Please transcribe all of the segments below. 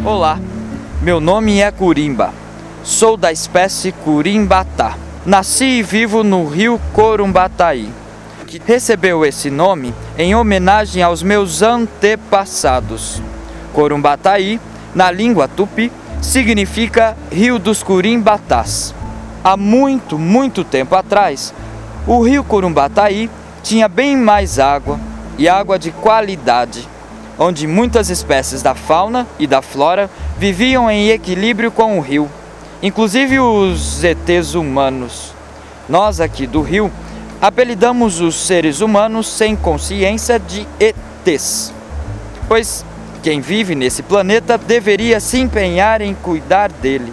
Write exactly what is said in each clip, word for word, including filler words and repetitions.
Olá, meu nome é Curimba, sou da espécie Curimbatá. Nasci e vivo no rio Corumbataí, que recebeu esse nome em homenagem aos meus antepassados. Corumbataí, na língua tupi, significa Rio dos Curimbatás. Há muito, muito tempo atrás, o rio Corumbataí tinha bem mais água e água de qualidade, onde muitas espécies da fauna e da flora viviam em equilíbrio com o rio, inclusive os E Tês humanos. Nós aqui do rio apelidamos os seres humanos sem consciência de E Tês, pois quem vive nesse planeta deveria se empenhar em cuidar dele.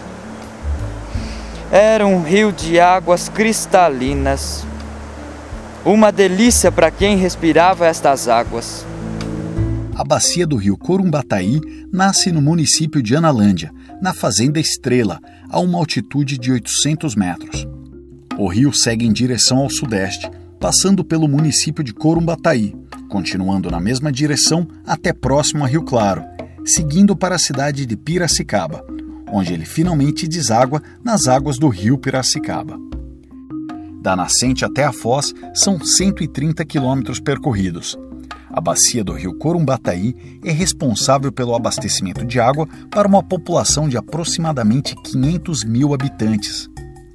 Era um rio de águas cristalinas, uma delícia para quem respirava estas águas. A bacia do rio Corumbataí nasce no município de Analândia, na Fazenda Estrela, a uma altitude de oitocentos metros. O rio segue em direção ao sudeste, passando pelo município de Corumbataí, continuando na mesma direção até próximo a Rio Claro, seguindo para a cidade de Piracicaba, onde ele finalmente deságua nas águas do rio Piracicaba. Da nascente até a foz são cento e trinta quilômetros percorridos. A bacia do rio Corumbataí é responsável pelo abastecimento de água para uma população de aproximadamente quinhentos mil habitantes.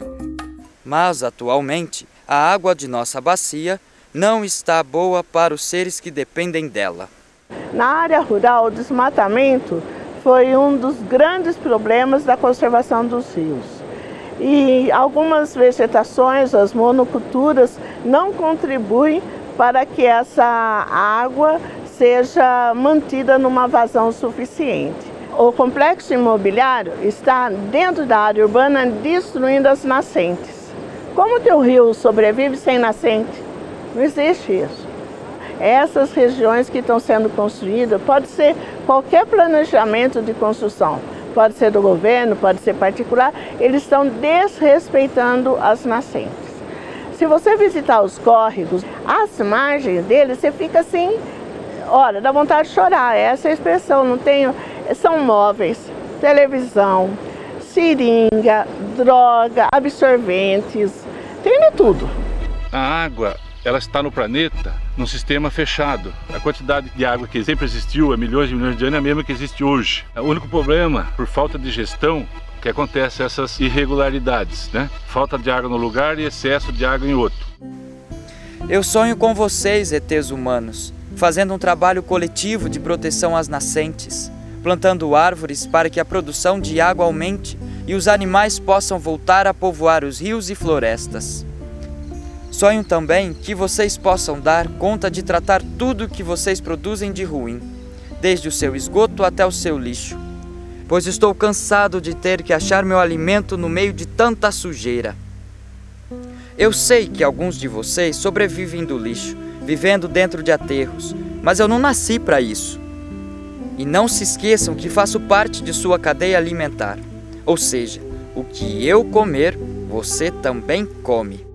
Mas, atualmente, a água de nossa bacia não está boa para os seres que dependem dela. Na área rural, o desmatamento foi um dos grandes problemas da conservação dos rios. E algumas vegetações, as monoculturas, não contribuem para que essa água seja mantida numa vazão suficiente. O complexo imobiliário está dentro da área urbana destruindo as nascentes. Como que o rio sobrevive sem nascente? Não existe isso. Essas regiões que estão sendo construídas, pode ser qualquer planejamento de construção, pode ser do governo, pode ser particular, eles estão desrespeitando as nascentes. Se você visitar os córregos, as margens deles, você fica assim, olha, dá vontade de chorar, essa é a expressão, não tenho, são móveis, televisão, seringa, droga, absorventes, tem de tudo. A água, ela está no planeta, num sistema fechado. A quantidade de água que sempre existiu há milhões e milhões de anos é a mesma que existe hoje. O único problema, por falta de gestão, que acontece essas irregularidades, né? Falta de água no lugar e excesso de água em outro. Eu sonho com vocês, E Tês humanos, fazendo um trabalho coletivo de proteção às nascentes, plantando árvores para que a produção de água aumente e os animais possam voltar a povoar os rios e florestas. Sonho também que vocês possam dar conta de tratar tudo que vocês produzem de ruim, desde o seu esgoto até o seu lixo, pois estou cansado de ter que achar meu alimento no meio de tanta sujeira. Eu sei que alguns de vocês sobrevivem do lixo, vivendo dentro de aterros, mas eu não nasci para isso. E não se esqueçam que faço parte de sua cadeia alimentar, ou seja, o que eu comer, você também come.